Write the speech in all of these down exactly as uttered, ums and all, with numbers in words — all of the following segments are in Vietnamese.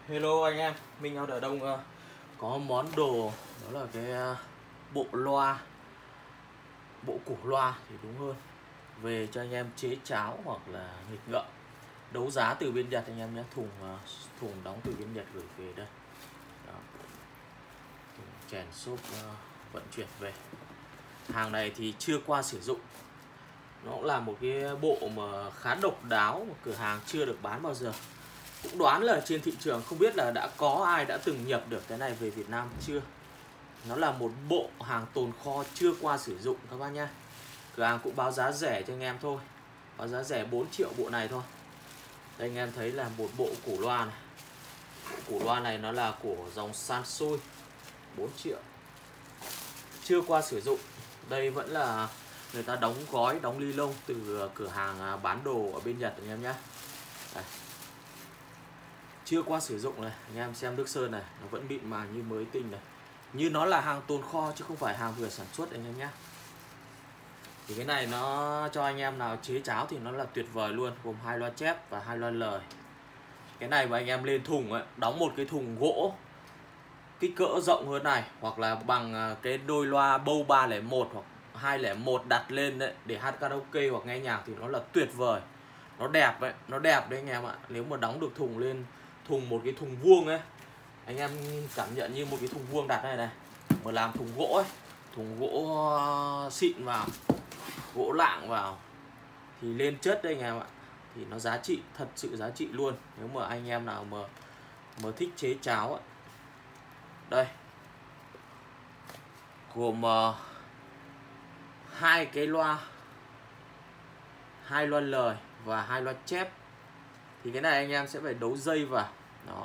Hello anh em, mình ở Đông uh, có món đồ đó là cái uh, bộ loa, bộ củ loa thì đúng hơn, về cho anh em chế cháo hoặc là nghịch ngợm. Đấu giá từ bên Nhật anh em nhé, thùng uh, thùng đóng từ bên Nhật gửi về đây. Đó. Thùng chèn xốp uh, vận chuyển về. Hàng này thì chưa qua sử dụng. Nó cũng là một cái bộ mà khá độc đáo, mà cửa hàng chưa được bán bao giờ. Cũng đoán là trên thị trường không biết là đã có ai đã từng nhập được cái này về Việt Nam chưa. Nó là một bộ hàng tồn kho chưa qua sử dụng các bác nhá. Cửa hàng cũng báo giá rẻ cho anh em thôi, báo giá rẻ bốn triệu bộ này thôi. Đây anh em thấy là một bộ củ loa này. Bộ củ loa này nó là của dòng Sansui, bốn triệu, chưa qua sử dụng. Đây vẫn là người ta đóng gói, đóng ly lông từ cửa hàng bán đồ ở bên Nhật anh em nhé. Đây. Chưa qua sử dụng này, anh em xem nước sơn này, nó vẫn mịn màng như mới tinh này. Như nó là hàng tồn kho chứ không phải hàng vừa sản xuất anh em nhé. Thì cái này nó cho anh em nào chế cháo thì nó là tuyệt vời luôn, gồm hai loa chép và hai loa lời. Cái này mà anh em lên thùng ấy, đóng một cái thùng gỗ kích cỡ rộng hơn này, hoặc là bằng cái đôi loa bâu ba không một hoặc hai không một đặt lên đấy để hát karaoke hoặc nghe nhạc thì nó là tuyệt vời. Nó đẹp đấy, nó đẹp đấy anh em ạ. Nếu mà đóng được thùng lên, thùng một cái thùng vuông ấy, anh em cảm nhận như một cái thùng vuông đặt này này, mà làm thùng gỗ ấy, thùng gỗ xịn vào, gỗ lạng vào thì lên chất đấy anh em ạ. Thì nó giá trị, thật sự giá trị luôn. Nếu mà anh em nào mà mà thích chế cháo ấy. Đây, gồm uh, hai cái loa, hai loa lời và hai loa chép. Thì cái này anh em sẽ phải đấu dây vào. Đó.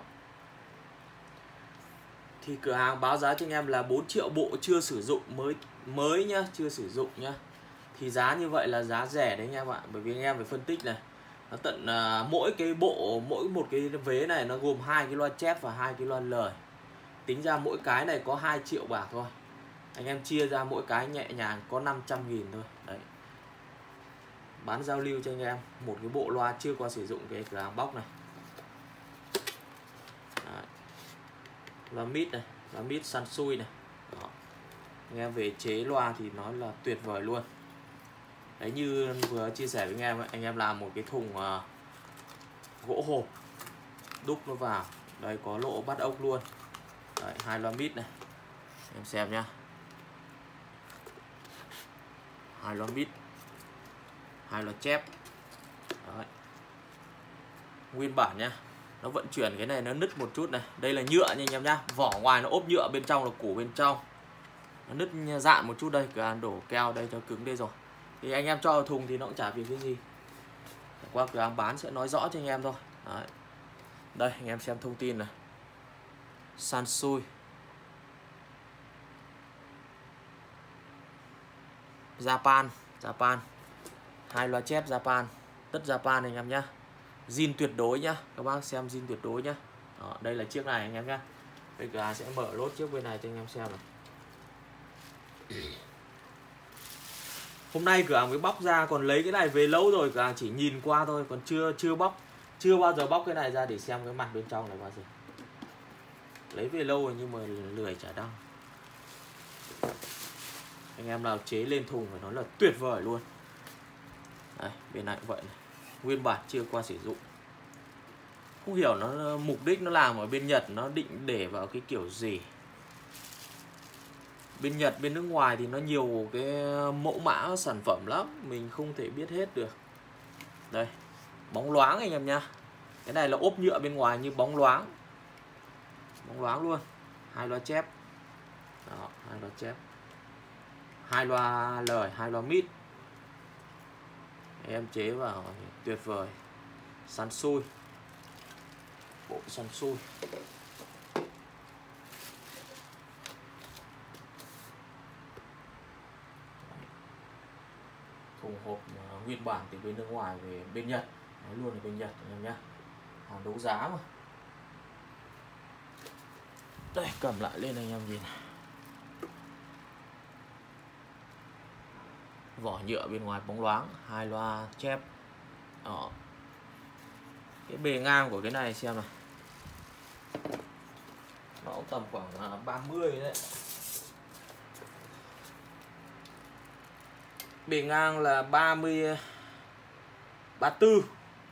Thì cửa hàng báo giá cho anh em là bốn triệu bộ chưa sử dụng, mới mới nhá, chưa sử dụng nhá. Thì giá như vậy là giá rẻ đấy anh em ạ. Bởi vì anh em phải phân tích này, nó tận uh, mỗi cái bộ, mỗi một cái vế này nó gồm hai cái loa chép và hai cái loa lời. Tính ra mỗi cái này có hai triệu bạc thôi. Anh em chia ra mỗi cái nhẹ nhàng có năm trăm nghìn thôi. Đấy. Bán giao lưu cho anh em một cái bộ loa chưa qua sử dụng cái cửa hàng bóc này. Đấy. Loa mít này, loa mít Sansui này. Đó. Anh em về chế loa thì nó là tuyệt vời luôn. Đấy, như vừa chia sẻ với anh em ấy, anh em làm một cái thùng uh, gỗ hộp, đúc nó vào. Đây có lỗ bắt ốc luôn. Đấy, hai loa mít này. Em xem nhá. Hai loa mít, hai loa chép. Đấy. Nguyên bản nhá. Nó vận chuyển cái này nó nứt một chút này. Đây là nhựa nha anh em nhá. Vỏ ngoài nó ốp nhựa, bên trong là củ bên trong. Nó nứt dạn một chút đây. Cửa hàng đổ keo đây cho cứng đây rồi. Thì anh em cho vào thùng thì nó cũng chả vì cái gì. Qua cửa hàng bán sẽ nói rõ cho anh em thôi. Đấy. Đây anh em xem thông tin này. Sansui, Japan, Japan. Hai loa chép Japan, tất Japan anh em nhá. Zin tuyệt đối nhá. Các bác xem zin tuyệt đối nhá. Đó, đây là chiếc này anh em nhá. Bây giờ sẽ mở lốt chiếc bên này cho anh em xem này. Hôm nay cửa hàng mới bóc ra, còn lấy cái này về lâu rồi, cửa hàng chỉ nhìn qua thôi, còn chưa chưa bóc, chưa bao giờ bóc cái này ra để xem cái mặt bên trong này bao giờ. Lấy về lâu rồi nhưng mà lười chả đăng. Anh em nào chế lên thùng phải nói là tuyệt vời luôn. Đây, bên này cũng vậy này. Nguyên bản chưa qua sử dụng. Không hiểu nó mục đích nó làm ở bên Nhật nó định để vào cái kiểu gì. Bên Nhật, bên nước ngoài thì nó nhiều cái mẫu mã sản phẩm lắm, mình không thể biết hết được. Đây, bóng loáng anh em nha. Cái này là ốp nhựa bên ngoài như bóng loáng. Bóng loáng luôn. Hai loa chép. Đó, hai loa chép. Hai loa lời, hai loa mít. Em chế vào tuyệt vời. Sansui. Bộ Sansui. Thùng hộp nguyên bản từ bên nước ngoài về bên Nhật. Nói luôn là bên Nhật anh em nhá. Hàng đấu giá mà. Đây, cầm lại lên anh em nhìn. Vỏ nhựa bên ngoài bóng loáng, hai loa chép. Đó. Cái bề ngang của cái này xem nào. nó cũng tầm khoảng uh, ba mươi đấy. Bề ngang là ba mươi, ba mươi tư,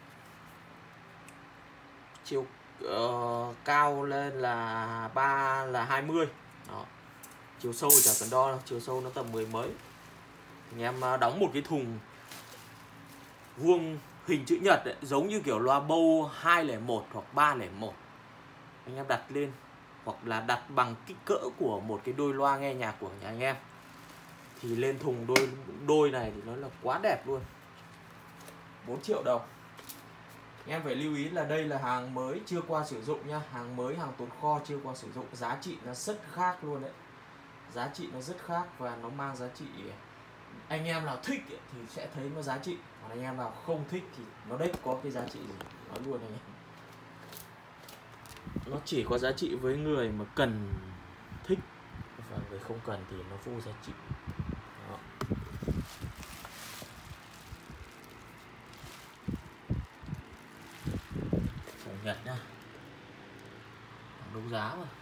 chiều uh, cao lên là ba là hai mươi. Đó. Chiều sâu chả cần đo đâu, chiều sâu nó tầm mười mấy. Thì anh em đóng một cái thùng vuông hình chữ nhật ấy, giống như kiểu loa bâu hai không một hoặc ba không một. Anh em đặt lên hoặc là đặt bằng kích cỡ của một cái đôi loa nghe nhạc của nhà anh em. Thì lên thùng đôi đôi này thì nó là quá đẹp luôn. bốn triệu đồng. Anh em phải lưu ý là đây là hàng mới chưa qua sử dụng nha, hàng mới, hàng tồn kho chưa qua sử dụng, giá trị nó rất khác luôn đấy. Giá trị nó rất khác và nó mang giá trị, anh em nào thích ấy, thì sẽ thấy nó giá trị, còn anh em nào không thích thì nó đấy có cái giá trị gì, nói luôn anh em. Nó chỉ có giá trị với người mà cần thích, và người không cần thì nó vô giá trị. Đó. Hàng Nhật nhá, đấu giá mà.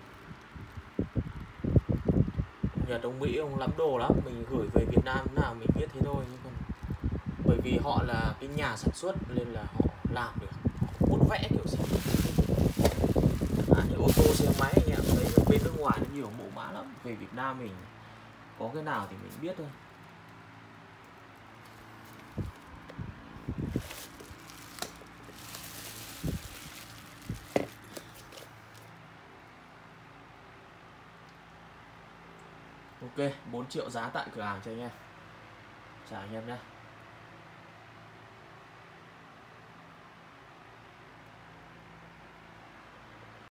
Nhật ông Mỹ ông lắm đồ lắm, mình gửi về Việt Nam nào mình biết thế thôi, nhưng còn bởi vì họ là cái nhà sản xuất nên là họ làm được, họ muốn vẽ kiểu gì. À, những ô tô xe máy anh em thấy bên nước ngoài nó nhiều mẫu mã lắm, về Việt Nam mình có cái nào thì mình biết thôi. Ok, bốn triệu giá tại cửa hàng cho anh em. Chào anh em nhé.